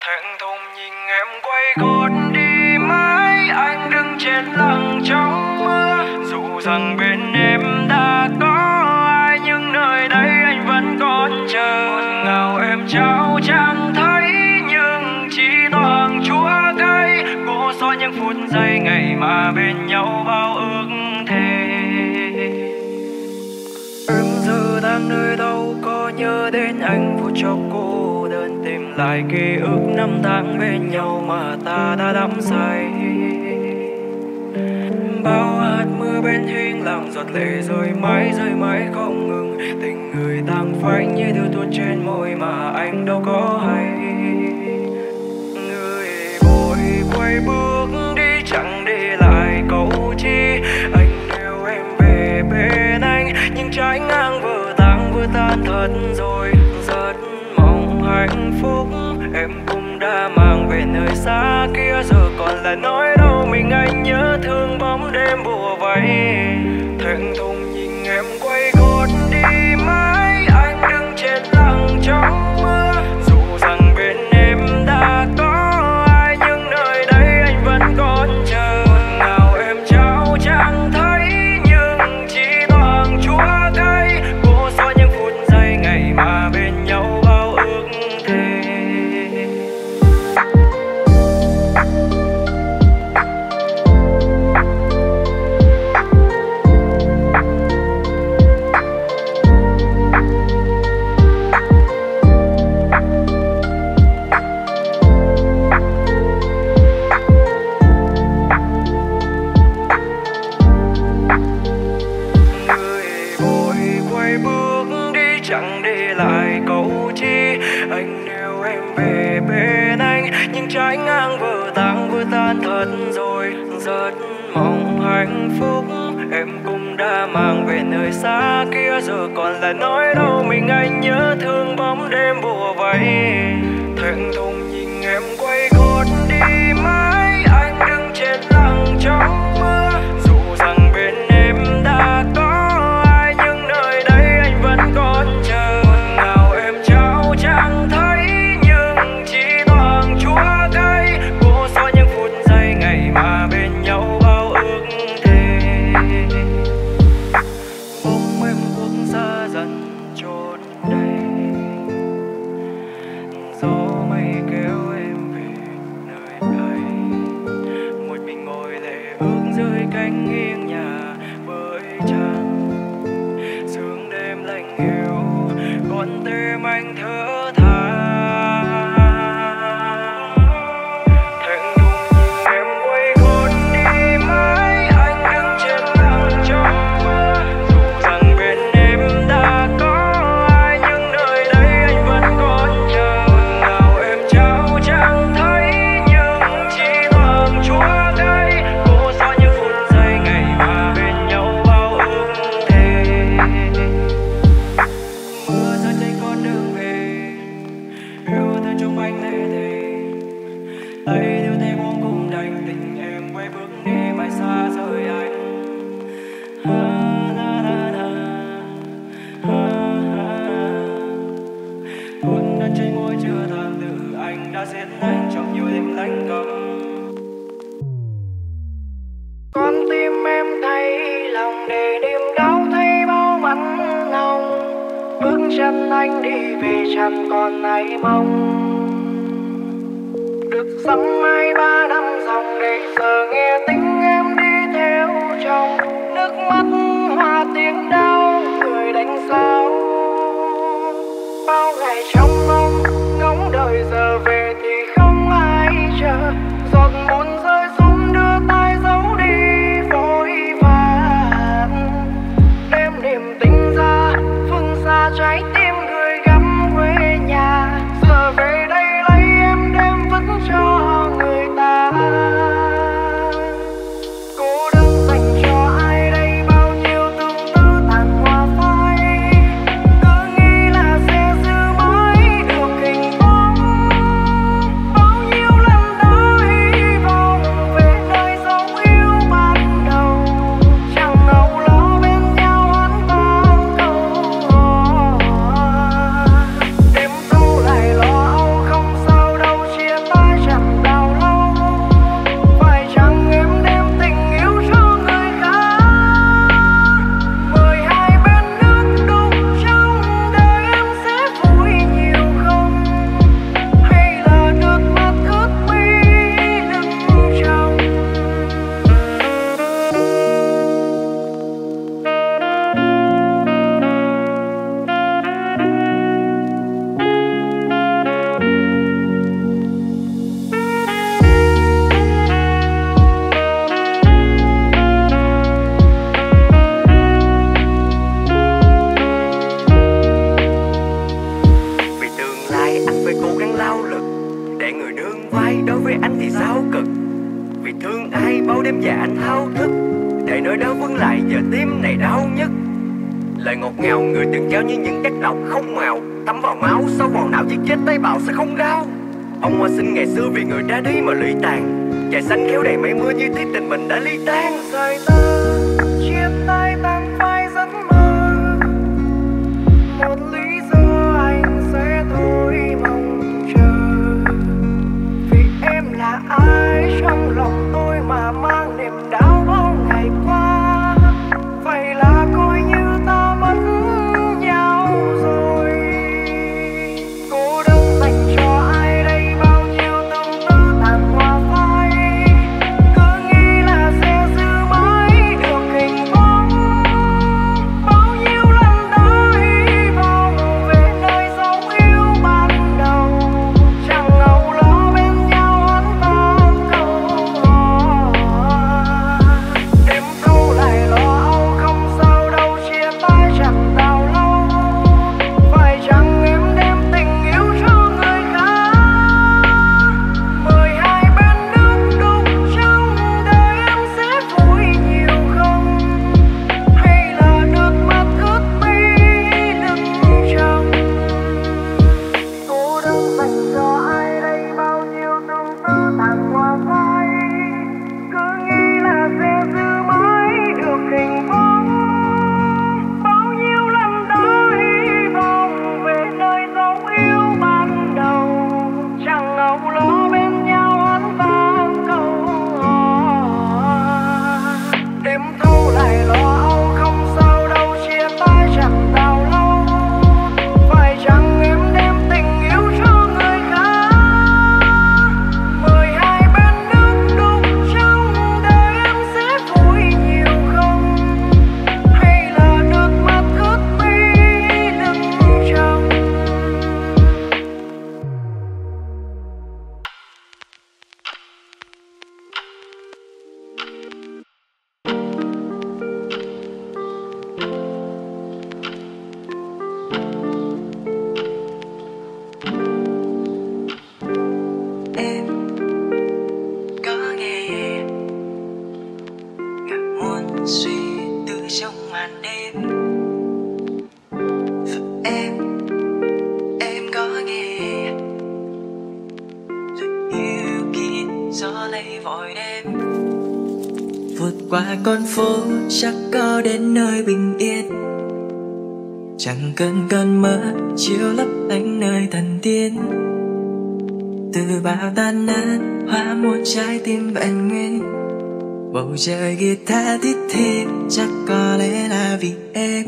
Thẹn thùng nhìn em quay gót đi mãi, anh đứng trên lặng trong mưa. Dù rằng bên em đã có ai, nhưng nơi đây anh vẫn còn chờ. Ngọt ngào em trao chẳng thấy, nhưng chỉ toàn chúa cay. Cố xóa những phút giây ngày mà bên nhau bao ước thề. Em giờ đang nơi đâu, có nhớ đến anh phút chốc cô đơn, tìm lại ký ức năm tháng bên nhau mà ta đã đắm say. Bao hạt mưa bên hiên lặng, giọt lệ rơi mãi không ngừng. Tình người tàn phai như thứ tuôn trên môi mà anh đâu có hay. Người vội quay bước đi, chẳng để lại câu chi. Anh yêu em về bên anh, nhưng trái ngang vừa tan thật rồi. Rất mong hạnh phúc em cũng đã mang về nơi xa kia, giờ còn là nỗi đau mình anh nhớ thương bóng đêm bùa vây. Thẹn thùng nhìn em quay gót đi mãi, anh đứng trên lặng trong mưa. Dù rằng bên em đã có ai, nhưng nơi đây anh vẫn còn chờ. Nào em trao chẳng thấy, nhưng chỉ toàn chúa cay. Cố xóa những phút giây ngày mà bên nhau bao ước thề. Chẳng để lại câu chi. Anh yêu em về bên anh, nhưng trái ngang vừa tan thật rồi. Rất mong hạnh phúc em cũng đã mang về nơi xa kia, giờ còn là nỗi đau mình anh nhớ thương bóng đêm bùa vây. Thẹn thùng nhìn em quay gót đi mãi, anh đứng trên lặng trong mưa. Dù rằng bên em đã có ai, nhưng nơi đây anh vẫn còn chờ. Nào em trao chẳng thấy, nhưng chỉ toàn chúa cay. Cố xóa những phút giây ngày mà bên nhau bao ước thề. Bóng em quốc xa dần trốn đây, gió mây kéo em về nơi đây. Một mình ngồi lệ ước dưới cánh nghiêng nhà bởi trăng. Sương đêm lạnh hiu, con tim anh thở than. Thẹn thùng nhìn em quay gót đi mãi, anh đứng trên lặng trong mưa. Dù rằng bên em đã có ai, nhưng nơi đây anh vẫn còn chờ. Nào em trao chẳng thấy, nhưng chỉ toàn chúa cay. Cố xóa những phút giây ngày mà bên nhau bao ước thề. Mưa rơi trên con đường về, yêu thương trong anh lệ thề. Tay yêu tay buông cùng đành, tình em quay bước đi mãi xa rời anh. Hôn đã trên môi chưa tàn từ anh đã giết anh trong nhiều đêm lạnh câm. Con tim em thấy lòng để niềm đau, thấy bao mắt nồng. Bước chân anh đi về chẳng còn ai mong. Được dăm hai ba năm dòng để giờ nghe tiếng em đi theo chồng. Nước mắt hòa tiếng đau, người đánh sao. Bao ngày trong mong ngóng đợi giờ về thì không ai chờ. Giọt buồn rơi xuống đưa tay giấu đi vội vàng. Đêm niềm tình ra phương xa, trái tim người gắm quê nhà. Giờ về đây lấy em đem vứt cho người ta. Cô đơn dành cho ai đây, bao nhiêu tương tư tàn hoa phai. Cứ nghĩ là sẽ giữ mãi được dạng người đương vai. Đối với anh thì sao cực, vì thương ai bao đêm và anh thao thức, để nỗi đau vương lại giờ tim này đau nhất. Lời ngọt ngào người từng trao như những chất độc không màu, thấm vào máu sâu vào não giết chết tế bào sẽ không đau. Ông hoa sinh ngày xưa vì người đã đi mà lụy tàn, trời xanh khéo đầy mây mưa như thiết tình mình đã ly tan. Rời ta chia tay tan phai giấc mơ, một lý do anh sẽ thôi mong chờ, vì em là ai trong lòng tôi mà mang niềm đau bao ngày qua. Vậy là coi như ta mất nhau rồi. Cô đơn dành cho ai đây, bao nhiêu tâm tư tàn hoa phai, cứ nghĩ là sẽ giữ mãi được hình bóng. Bao nhiêu lần đã hy vọng về nơi dấu yêu ban đầu, chẳng ngầu lo bên nhau hắn vang câu hò. Đêm thâu lại lo âu không sao đâu, chia tay chẳng bao lâu. Phải chăng em đem tình yêu cho người khác, mời hai bên nước đục trong đời em sẽ vui nhiều không, hay là nước mắt ướt mi lưng tròng. Cô đơn dành cho ai đây, bao nhiêu tương tư tàn hoa phai, cứ nghĩ là sẽ giữ mãi được hình bóng. Bao nhiêu lần đã hy vọng về nơi dấu yêu ban đầu, chẳng ngầu lo bên nhau hát vang câu hò. Đêm thâu lại lo âu không sao đâu, chia tay chẳng bao lâu. Phải chăng em đem tình yêu cho người khác, mời hai bên nước đục trong đời em sẽ vui nhiều không, hay là nước mắt ướt mi lưng tròng. Em có nghe ngàn muôn suy tư trong màn đêm. Em có nghe lời yêu kia gió lấy vội đêm. Vượt qua con phố chắc có đến nơi bình yên, chẳng cần cơn mơ chiếu lấp lánh nơi thần tiên. Từ bao tan nát hóa một trái tim vẹn nguyên, bầu trời guitar thít thít chắc có lẽ là vì em.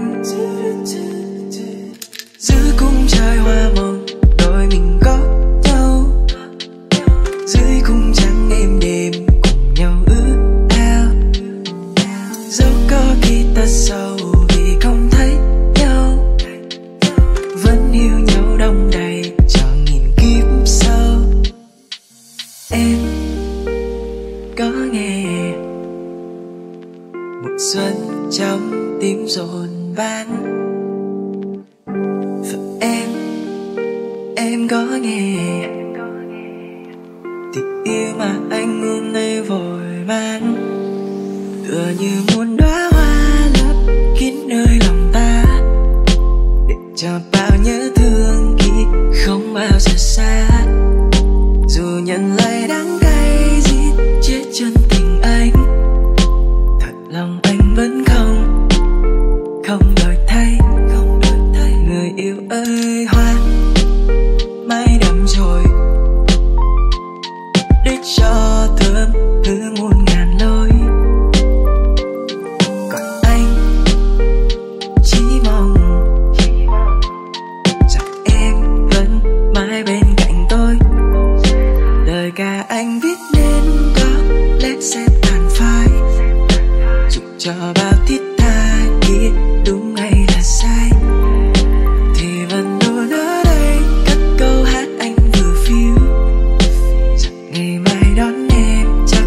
Giữa cung trời hoa mộng đôi mình có nhau, dưới cung trắng êm đềm cùng nhau ước ao. Dẫu có khi ta sầu vì không thấy nhau, vẫn yêu nhau đông đầy cho nghìn kiếp sau. Em có nghe mùa xuân trong tim dồn vang. Và em có nghe tình yêu mà anh hôm nay vội mang, tựa như muôn đóa hoa lấp kín nơi lòng ta, để cho bao nhớ thương khi không bao giờ xa. Dù nhận lại đắng cay giết chết chân tình anh, thật lòng anh vẫn không đổi thay. Người yêu ơi, hoa mãi đắm rồi để cho thơm hư muôn ngàn lối. Còn anh chỉ mong rằng em vẫn mãi bên cạnh tôi. Lời ca anh viết nên có lẽ sẽ tàn phai, dù cho bao thiết tha kia đúng hay là sai, thì vẫn luôn ở đây cất câu hát anh vừa phiêu. Rằng ngày mai đón em chắc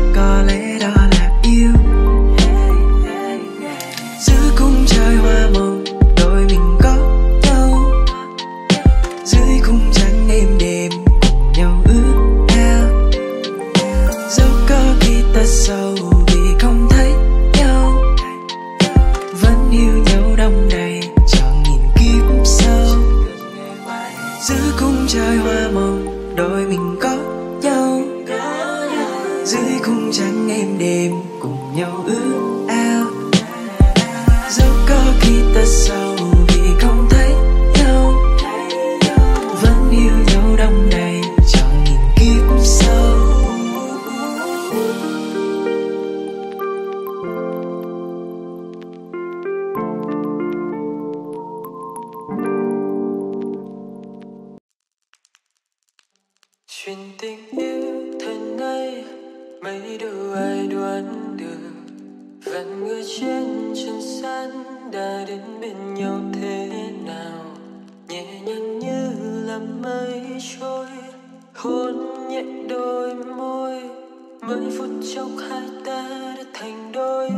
êm đềm cùng nhau ước ao. Dẫu có khi ta sầu vì không thấy nhau, vẫn yêu nhau đong đầy trong nghìn kiếp sau. Chuyện tình yêu thời nay mấy đâu ai đoán được, và người trên trần gian đã đến bên nhau thế nào. Nhẹ nhàng như là mây trôi, hôn nhẹ đôi môi, mấy phút chốc hai ta đã thành đôi.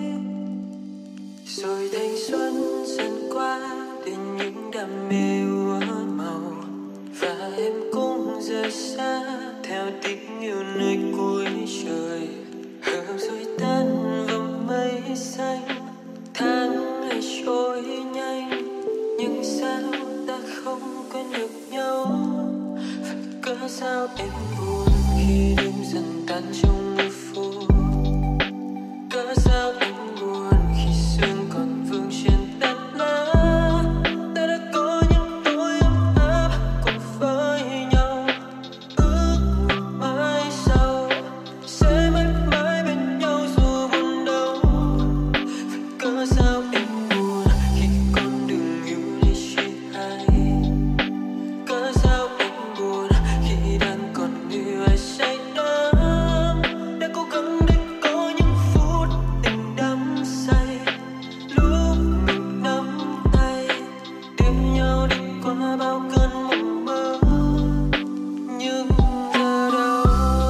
Rồi thanh xuân dần qua đến những đam mê úa màu, và em cũng rời xa theo tiếng yêu nơi cuối trời. Hợp rồi tan vào mây xanh, tháng ngày trôi nhanh, nhưng sao ta không quên được nhau. Và cớ sao em buồn khi đêm dần tan trong mưa phố. Cớ sao em buồn khi sương còn vương trên tán lá. Ta đã có những tối ấm áp cùng với nhau, ước nguyện mai sau sẽ mãi mãi bên nhau dù buồn đau. Và cớ sao em buồn khi con đường yêu để chia hai. Cớ sao em buồn khi đang còn yêu ai say đắm. Đã cố gắng để có những phút tình đắm say, lúc mình nắm tay đưa nhau đi qua bao cơn mộng mơ. Nhưng giờ đâu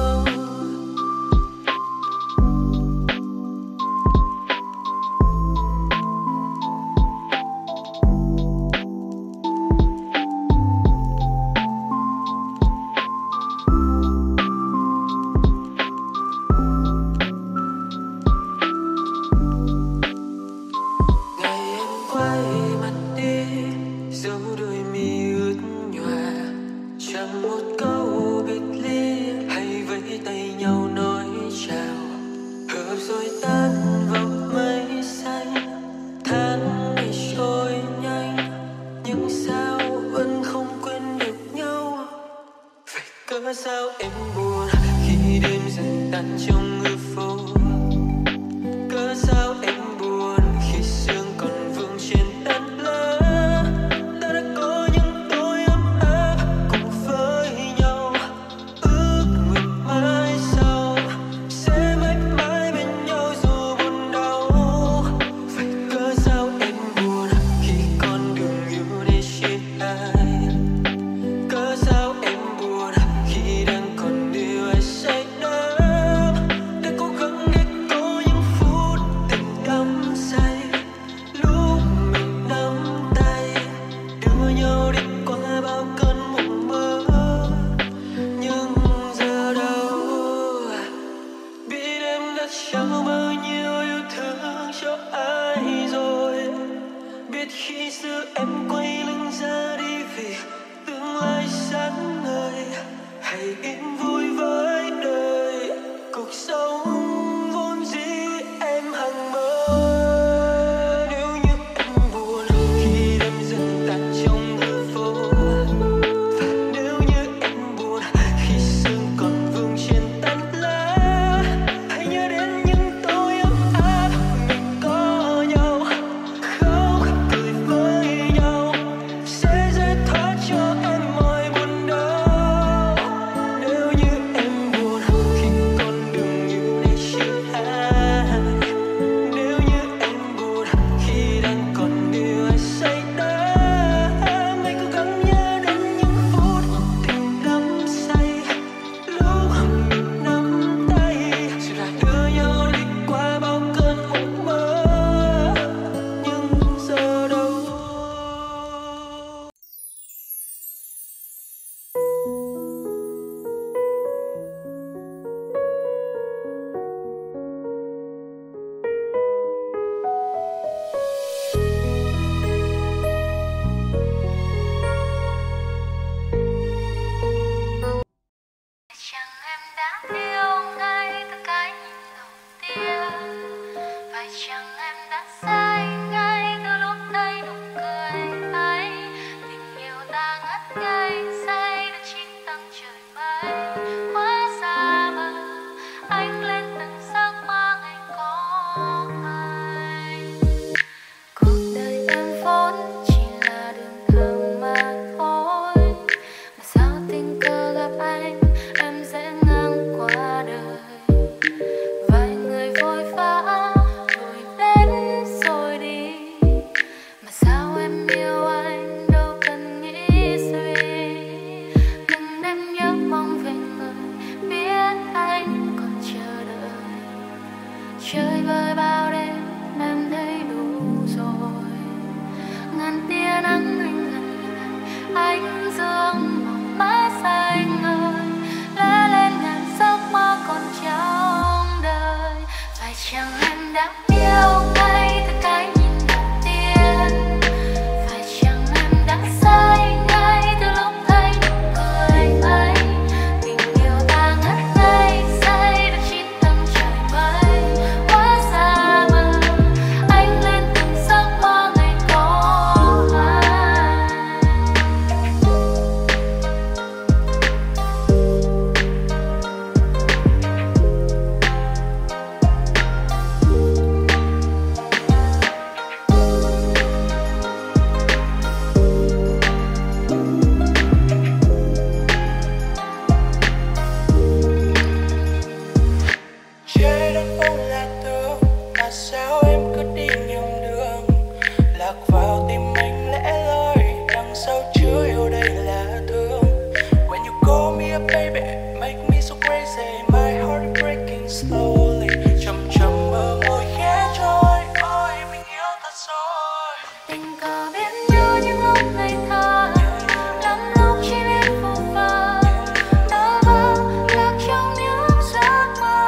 ngày em quay mặt đi, dấu đôi mi ướt nhòa, chẳng một câu biệt ly hay vẫy tay nhau nói chào. Hợp rồi tan vào mây xanh, tháng ngày trôi nhanh, nhưng sao vẫn không quên được nhau. Vậy cớ sao em buồn khi đêm dần tan trong mưa phố. Cớ sao em buồn khi sương còn vương trên tán lá. Ta đã có những tối ấm áp cùng với nhau, ước nguyện mai sau sẽ mãi mãi bên nhau dù buồn đau. Vậy cớ sao em buồn khi con đường yêu để chia hai. Cớ sao em buồn khi đang còn yêu ai say đắm. Đã cố gắng để có những phút tình đắm say, lúc mình nắm tay đưa nhau đi qua bao cơn mộng mơ. Nhưng giờ đâu biết em đã trao bao nhiêu yêu thương cho ai rồi. Biết khi xưa em quay lưng ra đi vì tương lai sáng ngời, hãy yên vui với đời, cuộc sống vốn dĩ em hằng mơ. Nếu như em buồn khi đêm dần tan trong mưa phố, và nếu như em buồn khi sương còn vương trên tán lá, hãy nhớ đến những tối ấm áp mình có nhau, khóc cười với nhau sẽ giải thoát cho em mọi buồn đau. Nếu như em buồn khi con đường yêu để chia hai. Nếu như em buồn khi đang còn yêu ai say đắm. Hãy cố gắng nhớ đến những phút tình đắm say, lúc mình nắm tay rồi lại đưa nhau đi qua bao cơn mộng mơ. Nhưng giờ đâu Chẳng em đã yêu ngay từ cái nhìn say my heart breaking slowly. Chậm chậm bờ môi khẽ trôi, ôi mình yêu thật rồi. Tình cờ biết nhau những lúc ngây thơ, lắm lúc chỉ biết vô vơ, bơ vơ lạc trong những giấc mơ.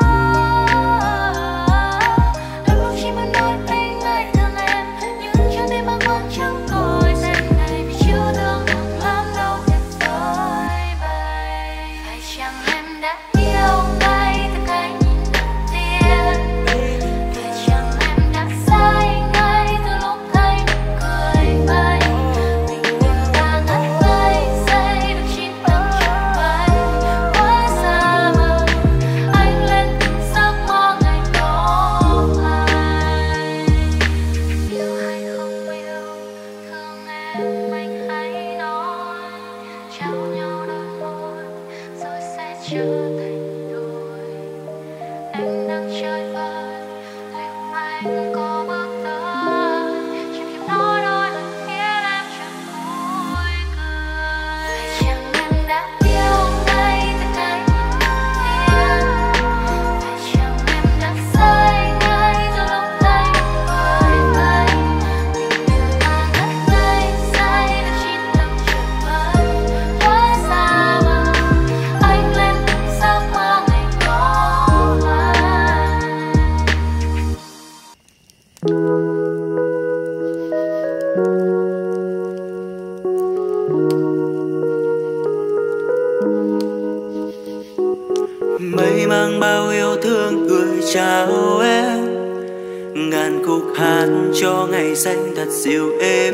Đôi lúc chỉ muốn nói anh hãy thương em, nhưng trong tim bâng khuâng chẳng gọi tên này vì chưa thương nặng lắm đâu tuyệt vời bày. Phải chăng em đã yêu ngay từ cái nhìn đầu tiên? Phải chăng em đã say ngay từ lúc thấy nụ cười bay? Tình yêu ta ngất ngây giây được chín tầng trời bay. Quá xa vời anh lên từng giấc mơ ngày đó ai. Yêu hay không mấy đâu, thương em anh hãy nói. Trao nhau đôi môi rồi sẽ trở thành đôi. Em đang chơi vơi, liệu anh có bước tới? Chỉ kịp nói đôi lời khiến em chẳng vui cười. Phải chăng em đã yêu ngay từ cái nhìn đầu tiên? Phải chăng em đã say ngay từ lúc thấy nụ cười bay? Tình yêu ta ngất ngây giây được chín tầng trời bay. Quá xa vời anh lên từng giấc mơ ngày đó Mây mang bao yêu thương gửi chào em, ngàn khúc hát cho ngày xanh thật dịu êm.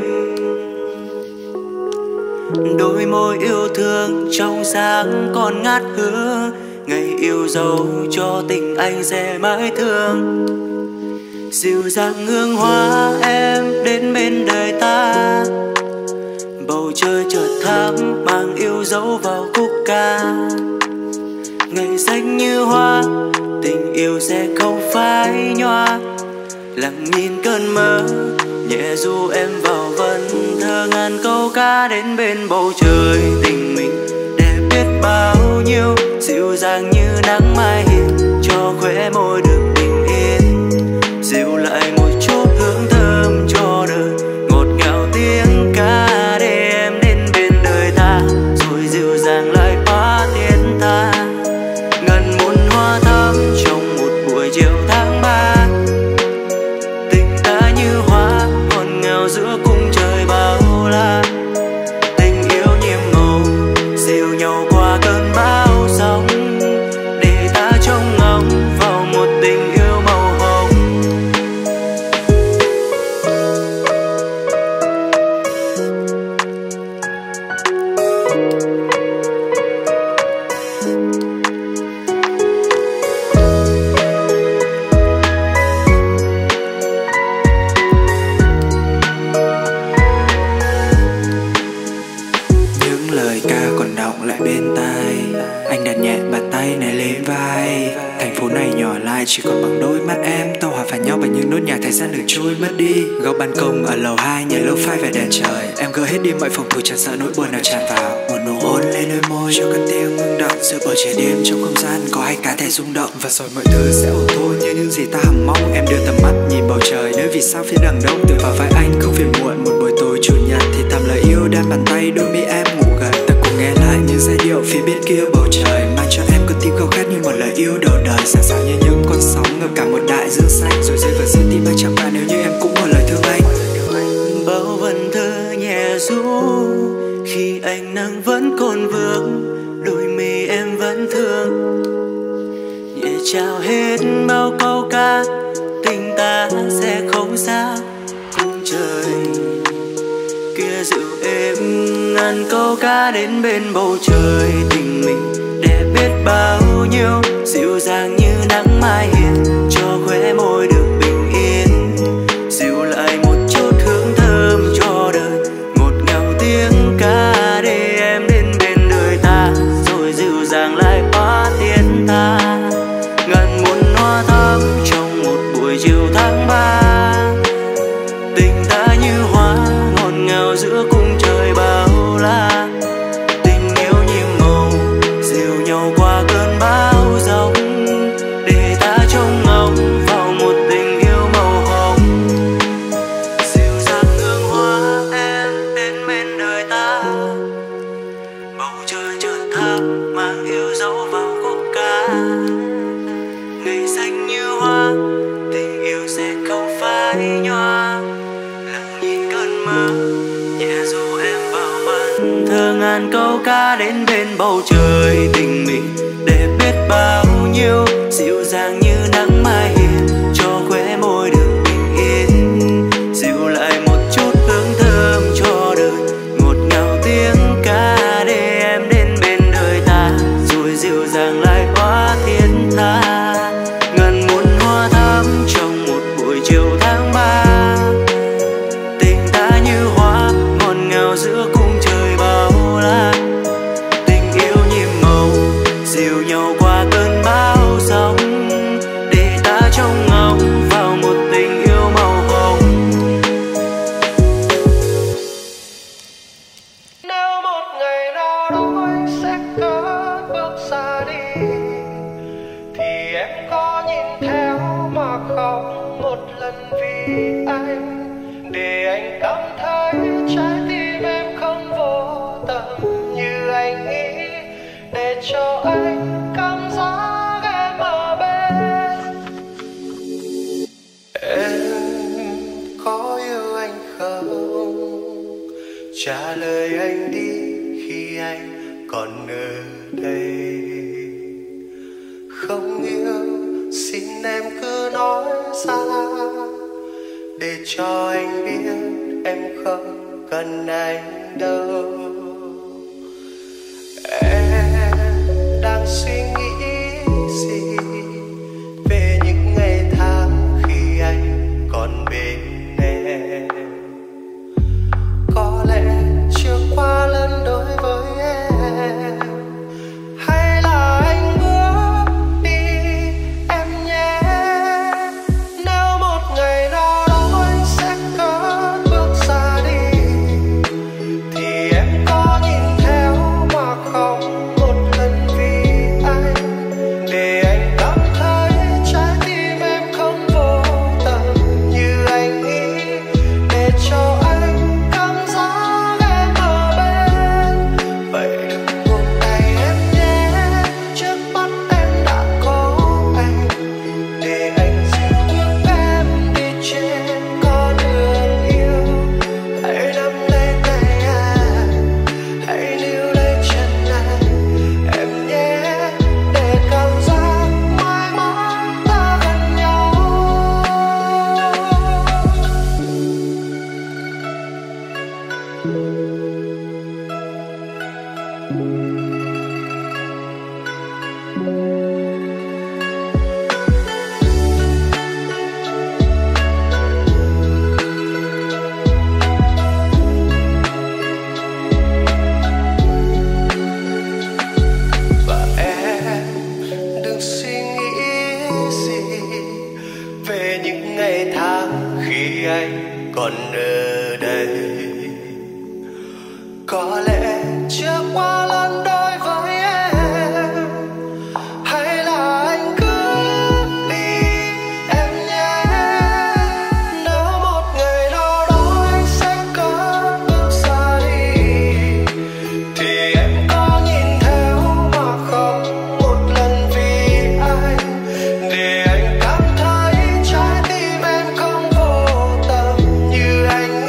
Đôi môi yêu thương trong sáng còn ngát hương, ngày yêu dấu cho tình anh sẽ mãi thương. Dịu dàng hương hoa em đến bên đời ta, bầu trời chợt thắm mang yêu dấu vào khúc ca. Ngày xanh như hoa, tình yêu sẽ không phai nhòa. Lặng nhìn cơn mơ, nhẹ du em vào vần thơ ngàn câu ca đến bên bầu trời. Tình mình đẹp biết bao nhiêu, dịu dàng như nắng mai hiền, cho khóe môi được bình yên. Dịu lại một chút hương thơm cho đời, ngọt ngào tiếng ca để em đến bên đời ta, rồi dịu dàng lại hóa tiếng ta. Ngàn muôn hoa thắm trong một buổi chiều tháng 3, tình ta như hoa ngọt ngào giữa cung trời bao la. Tình yêu nhiệm màu dìu nhau qua cơn bão sóng, để ta trông ngóng vào một tình yêu màu hồng. Những lời ca còn đọng lại bên tai, anh đặt nhẹ bàn tay này lên vai. Thành phố này nhỏ lại chỉ còn bằng đôi mắt em, tàu hòa vào nhau bằng những nốt nhạc thời gian được trôi mất đi. Góc ban công ở lầu 2 nhảy lâu phai về đèn trời, em gỡ hết đi mọi phòng thủ chẳng sợ nỗi buồn nào tràn vào. Một nụ hôn lên đôi môi cho cơn tiếng ngưng động, giữa bầu trời đêm trong không gian có hai cá thể rung động. Và rồi mọi thứ sẽ ổn thôi như những gì ta hằng mong. Em đưa tầm mắt nhìn bầu trời nơi vì sao phía đằng đông, tựa vào vai anh không phiền muộn. Một buổi tối chủ nhật thì thầm lời yêu đan bàn tay, đôi mi em ngủ gần. Ta cùng nghe lại những giai điệu phía bên kia bầu trời, mang cho em con tim khao khát như một lời yêu đầu đời. Sẵn sàng như những con sóng ngập cả một đại dương xanh, rồi rơi vào giữa tim anh chẳng bạn nếu như em cũng một lời thương anh. Bao vần thơ nhẹ ru khi ánh nắng vẫn còn vương, đôi mi em vẫn thương. Nhẹ trao hết bao câu ca, tình ta sẽ không xa cùng trời. Kia dịu êm ngàn câu ca đến bên bầu trời. Tình mình đẹp biết bao nhiêu, dịu dàng như nắng mai hiền, cho khóe môi được bình yên. Dịu lại một chút hương thơm cho đời, ngọt ngào tiếng ca để em đến bên đời ta, rồi dịu dàng lại hóa tiếng ta. Ngàn muôn hoa thắm trong một buổi chiều tháng 3, tình ta như hoa ngọt ngào giữa cung trời bao la. Tình yêu nhiệm màu dìu nhau qua cơn bão. biết bao nhiêu, dịu dàng như nắng mai hiền cho khóe môi được bình yên, dịu lại một chút hương thơm cho đời, ngọt ngào tiếng ca để em đến bên đời ta, rồi dịu dàng lại hóa thiên tha. Ngàn muôn hoa thắm trong một buổi chiều tháng 3, tình ta như hoa ngọt ngào giữa cung trời bao la, tình yêu nhiệm màu dìu nhau qua cơn bão sóng, để ta trông ngóng vào một tình yêu màu hồng. Nếu một ngày nào đó anh sẽ cất bước xa đi, thì em có nhìn theo mà khóc một lần vì anh, để anh cảm thấy trái tim em không vô tận như anh nghĩ, để cho anh cảm giác em ở bên. Em có yêu anh không? Trả lời anh đi khi anh còn ở đây. Không yêu xin em cứ nói ra, để cho anh biết em không cần anh đâu. Em đang suy nghĩ gì về những ngày tháng khi anh còn bên em? Có lẽ chưa qua lần đối với em, hay là anh bước đi em nhé. Nếu một ngày nào đó anh sẽ cất bước xa đi, thì em có nhìn theo mà khóc một lần vì anh, để anh cảm thấy trái tim em không vô tận như anh nghĩ, để cho anh cảm giác em ở bên. Vậy đừng buông tay em nhé, trước mắt em đã có anh, để anh dìu bước em đi trên con đường yêu. Hãy nắm lấy tay anh, hãy níu lấy chân anh em nhé, để cảm giác mãi mãi ta gần nhau. Và em đừng suy nghĩ gì về những ngày tháng khi anh còn ở đây. Có lẽ chưa qua lần đôi với em, hay là anh cứ đi em nhé. Nếu một ngày nào đó anh sẽ cất bước xa đi, thì em có nhìn theo mà khóc một lần vì anh, để anh cảm thấy trái tim em không vô tận như anh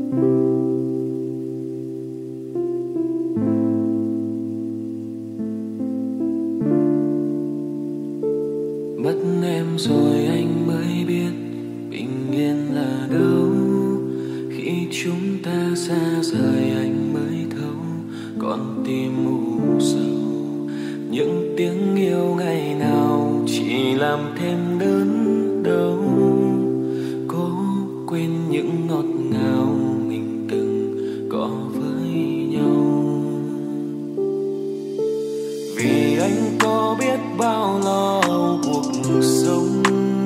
Mất em rồi anh mới biết bình yên là đâu. Khi chúng ta xa rời anh mới thấu con tim u sầu. Những tiếng yêu ngày nào chỉ làm thêm đớn đau. Cố quên những ngọt ngào mình từng có với nhau. Vì anh có biết bao lo âu cuộc sống,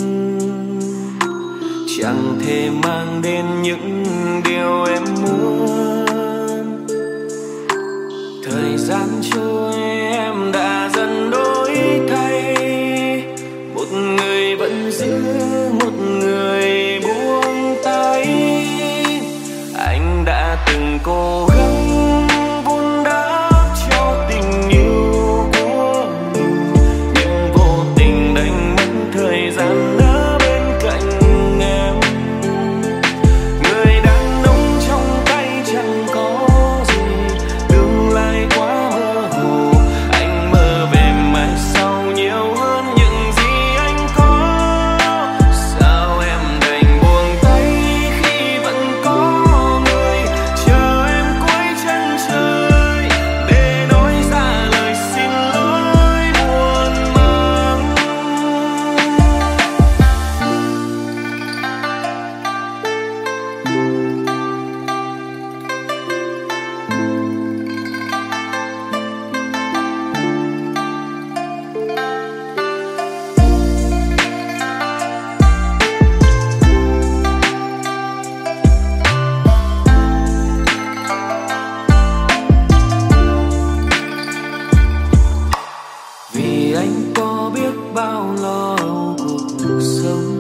chẳng thể mang đến những điều em muốn. Thời gian trôi em đã dần đổi thay, một người vẫn giữ, một người buông tay. Anh đã từng cố gắng vun đắp cho tình yêu của mình, nhưng vô tình đánh mất thời gian ở bên cạnh em. Người đàn ông trong tay chẳng có gì, tương lai quá mơ hồ. Anh mơ về mai sau nhiều hơn những gì anh có. Sao em đành buông tay khi vẫn có người chờ em cuối chân trời, để nói ra lời xin lỗi buồn mang. Vì anh có biết bao lo âu cuộc sống,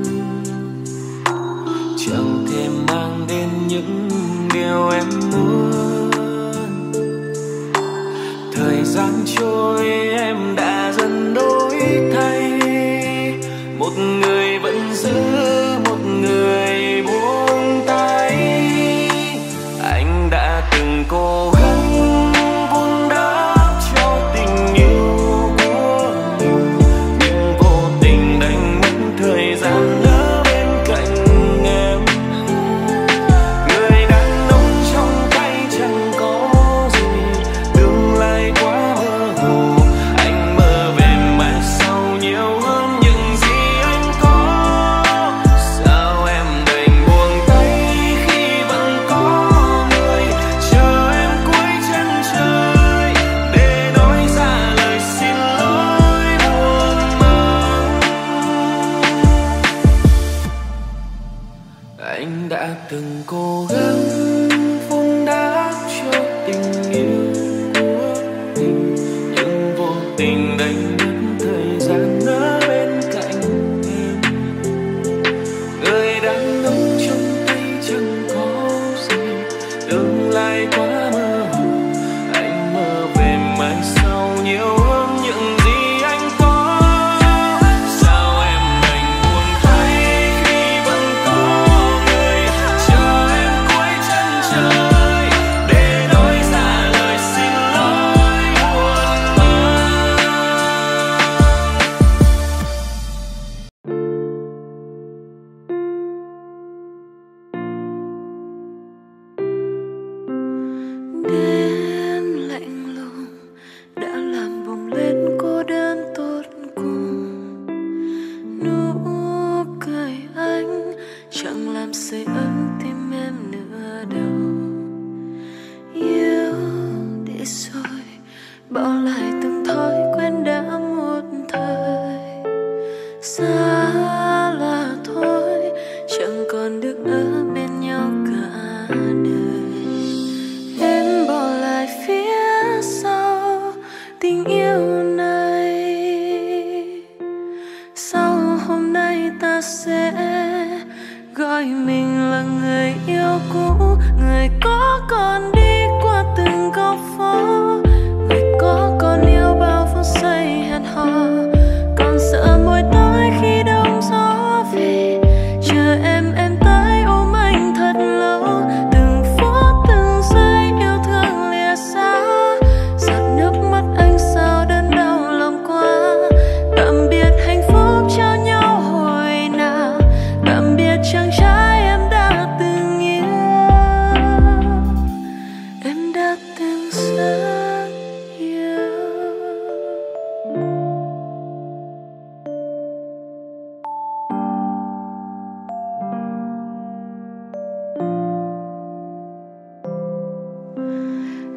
chẳng thể mang đến những điều em muốn. Thời gian trôi em đã dần đổi thay, một người vẫn giữ, một người buông tay. Anh đã từng cố gắng vun đắp cho tình yêu của mình, nhưng vô tình đánh mất thời gian ở bên cạnh em. Người đàn ông trong tay chẳng có gì, tương lai quá mơ hồ. Anh mơ về mai sau nhiều hơn những gì anh có. Sao em đành buông tay khi vẫn có người chờ em cuối chân trời, để nói ra lời xin lỗi buồn mang. Anh đã từng cố gắng vun đắp cho tình yêu của mình, nhưng vô tình đánh mất thời gian ở bên cạnh em. Người đàn ông trong tay chẳng có gì, tương lai quá mơ hồ. Anh mơ về mai sau nhiều hơn những gì anh có. Sao em đành buông tay khi vẫn có người chờ em cuối chân trời, để nói ra lời xin lỗi buồn mang.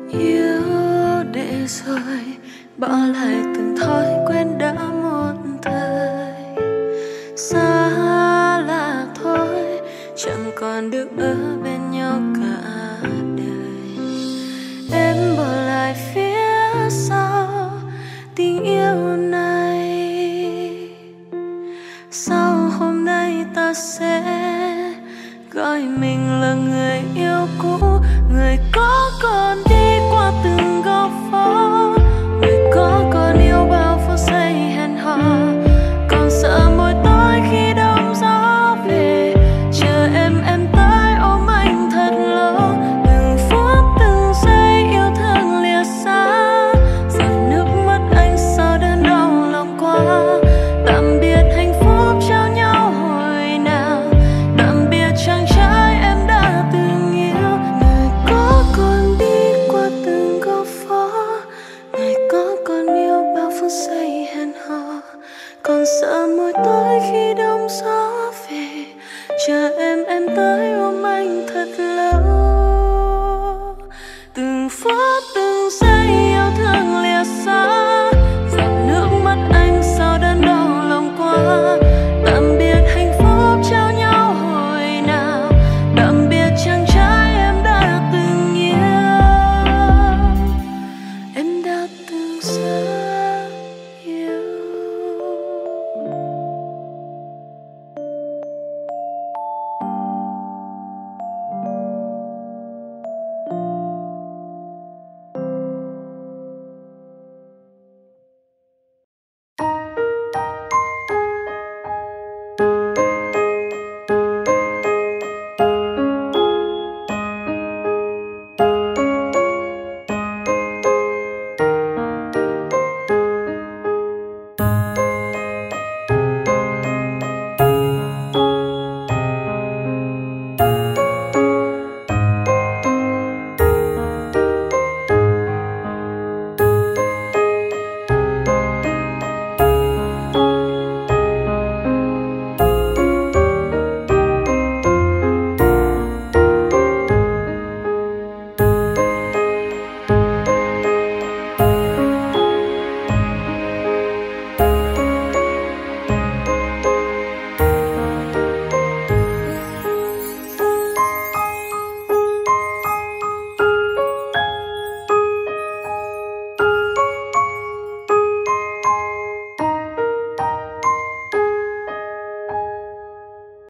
Yêu để rồi bỏ lại từng thói quen đã một thời. Xa là thôi, chẳng còn được ở bên nhau cả đời. Em bỏ lại phía sau tình yêu này. Sau hôm nay ta sẽ gọi mình là người yêu cũ, người có còn đi qua từng góc phố, người có còn yêu bao phút giây hẹn hò, còn sợ mỗi tối khi đông gió về chờ em tới ôm anh thật lâu. Từng phút từng giây yêu thương lìa xa, giọt nước mắt anh sao đớn đau lòng quá. Tạm biệt hạnh phúc trao nhau hồi nào, tạm biệt chàng trai em đã từng yêu. Người có còn đi qua từng góc phố, người có còn yêu bao phút giây hẹn hò, còn sợ mỗi tối khi đông gió về chờ em tới ôm anh thật lâu.